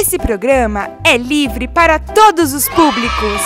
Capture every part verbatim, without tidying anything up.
Esse programa é livre para todos os públicos.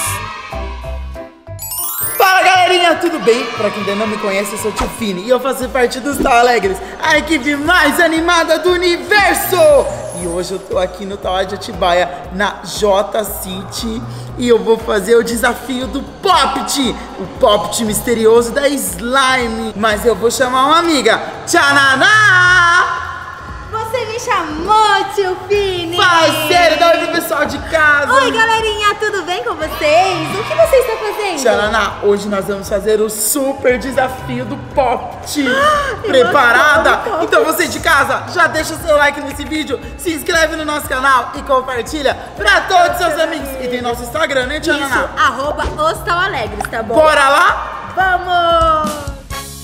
Fala galerinha, tudo bem? Pra quem ainda não me conhece, eu sou o Tio Fini e eu faço parte dos Tawalegres, a equipe mais animada do universo! E hoje eu tô aqui no Tauá de Atibaia, na J City, e eu vou fazer o desafio do Poppet, o Poppet misterioso da Slime. Mas eu vou chamar uma amiga, Tchananá! Você me chamou, Tio Fini! Fala sério, dá oi pro pessoal de casa! Oi, galerinha, tudo bem com vocês? O que vocês estão fazendo? Tchananá, hoje nós vamos fazer o super desafio do Poppet. Ah, preparada? Então você de casa, já deixa o seu like nesse vídeo, se inscreve no nosso canal e compartilha pra todos os seus amigos. E tem nosso Instagram, né, Tchananá? Isso, arroba os Tawalegres, tá bom? Bora lá? Vamos!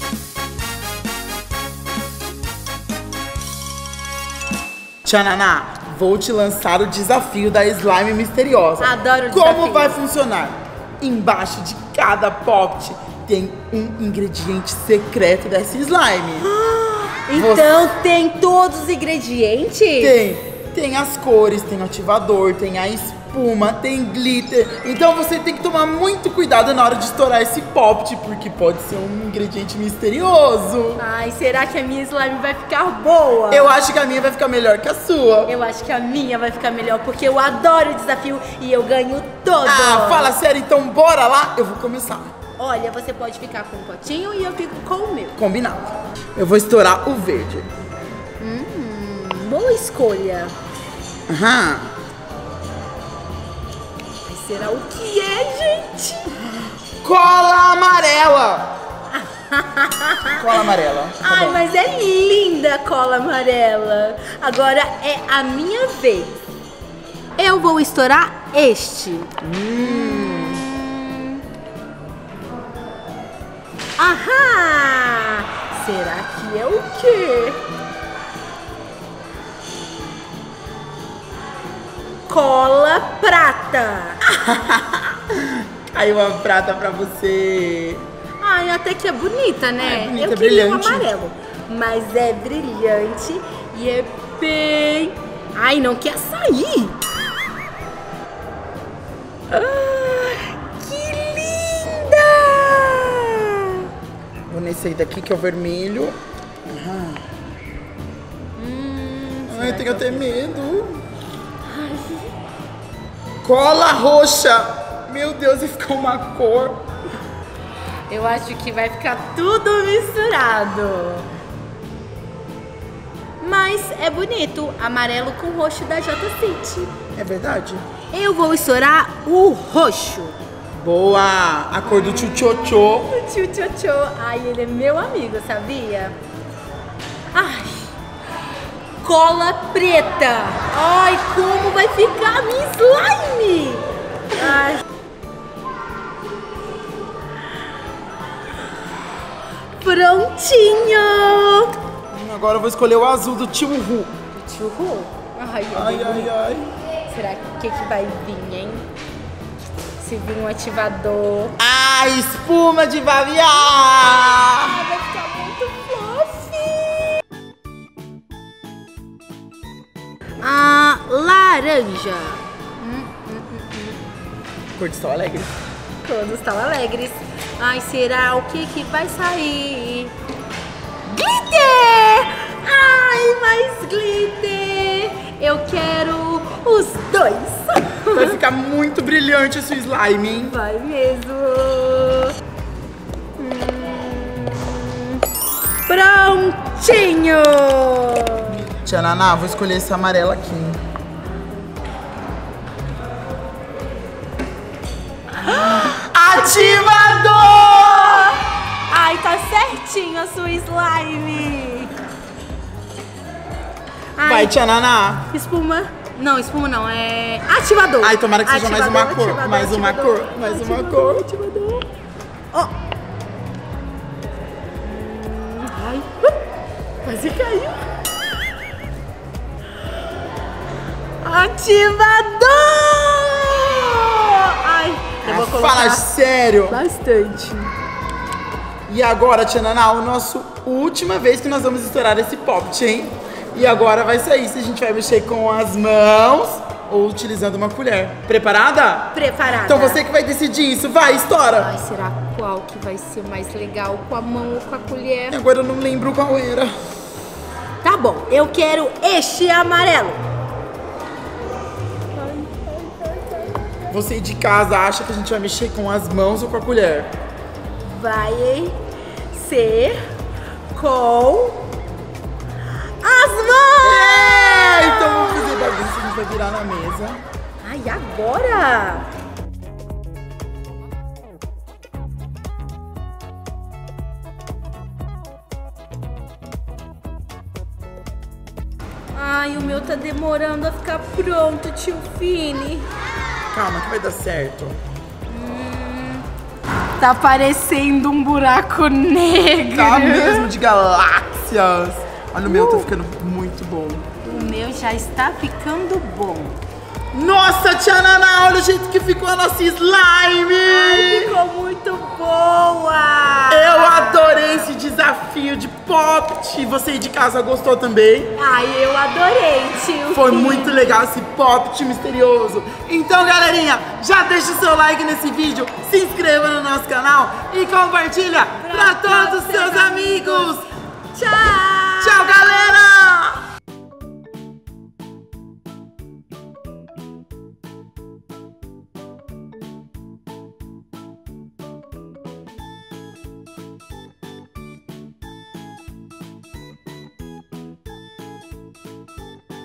Tchananá, vou te lançar o desafio da Slime misteriosa. Adoro o Como desafio. vai funcionar? Embaixo de cada Poppet tem um ingrediente secreto dessa slime. Então Você... tem todos os ingredientes? Tem. Tem as cores, tem o ativador, tem a espuma, tem glitter. Então você tem que tomar muito cuidado na hora de estourar esse Poppet, porque pode ser um ingrediente misterioso. Ai, será que a minha slime vai ficar boa? Eu acho que a minha vai ficar melhor que a sua. Eu acho que a minha vai ficar melhor, porque eu adoro o desafio e eu ganho todo. Ah, fala sério, então bora lá, eu vou começar. Olha, você pode ficar com um potinho e eu fico com o meu. Combinado. Eu vou estourar o verde. Hum, boa escolha. Aham. Mas será o que é, gente? Cola amarela. Cola amarela. Tá Ai, bom. mas é linda a cola amarela. Agora é a minha vez. Eu vou estourar este. Hum. Ahá! Será que é o quê? Cola prata. Caiu uma prata pra você. Ai, até que é bonita, né? É bonita, eu queria brilhante. um amarelo, mas é brilhante e é bem... Ai, não quer sair. Ah, que linda! Vou nesse aí daqui que é o vermelho. Aham. Hum, Ai, tenho até medo. Cola roxa. Meu Deus, e ficou uma cor. eu acho que vai ficar tudo misturado. Mas é bonito, amarelo com roxo da J City. É verdade? Eu vou estourar o roxo. Boa! A cor do tchutchotchô. O tio tio tio. Ai, ele é meu amigo, sabia? Ai, cola preta. Ai, como vai ficar a minha slime? Ai. Prontinho. Agora eu vou escolher o azul do Tio Ru. O tio Ru? Ai, Ai, ai, ai. Será que que vai vir, hein? Se vir um ativador. Ah, espuma de baviar! Ah, vai ficar muito fluffy. Ah, laranja. Hum, hum, hum, hum. Cor de Tawalegre. Todos estão alegres. Ai, será o que que vai sair? Glitter! Ai, mais glitter! Eu quero os dois. Vai ficar muito brilhante esse slime, hein? Vai mesmo. Hum, prontinho! Tchananá, vou escolher esse amarelo aqui. Ativador! Ai, tá certinho a sua slime. Ai, Vai, Tchananá. espuma. Não, espuma não, é ativador. Ai, tomara que seja mais uma Ativador, cor. ativador, Mais uma ativador, cor. Mais uma ativador, cor. Ativador. Ó. Ai, quase caiu. Ativador! Ai, eu vou colocar Fala sério. bastante. E agora, Tchananá, a nossa última vez que nós vamos estourar esse Poppet, hein? E agora vai sair se a gente vai mexer com as mãos ou utilizando uma colher. Preparada? Preparada. Então você que vai decidir isso. Vai, estoura! Ai, será qual que vai ser mais legal? Com a mão ou com a colher? Agora eu não lembro qual era. Tá bom, eu quero este amarelo. Você de casa acha que a gente vai mexer com as mãos ou com a colher? Vai ser com as mãos! É, então vamos fazer bagunça, a gente vai virar na mesa. Ai, agora? Ai, o meu tá demorando a ficar pronto, tio Fini. Calma que vai dar certo. Hum, tá parecendo um buraco negro. Tá mesmo, de galáxias. Olha, o meu tá ficando muito bom. O meu já está ficando bom. Nossa, tia Naná, olha o jeito que ficou a nossa slime! Ai, ficou muito boa! Eu adorei esse desafio de Poppet. Você aí de casa gostou também? Ai, eu adorei, tio. Foi Fini. muito legal esse Poppet misterioso. Então, galerinha, já deixa o seu like nesse vídeo, se inscreva no nosso canal e compartilha pra todos os seus amigos. Tchau! Tchau, galera!